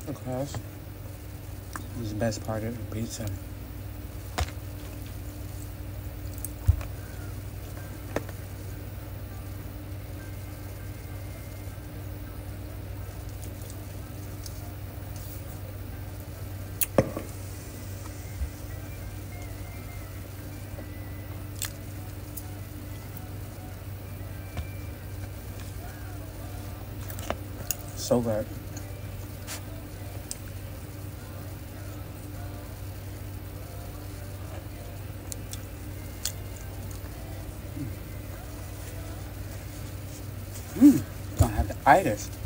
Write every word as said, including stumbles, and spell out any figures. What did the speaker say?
pizza crust is the best part of the pizza. So good. Mmm, don't have the itis.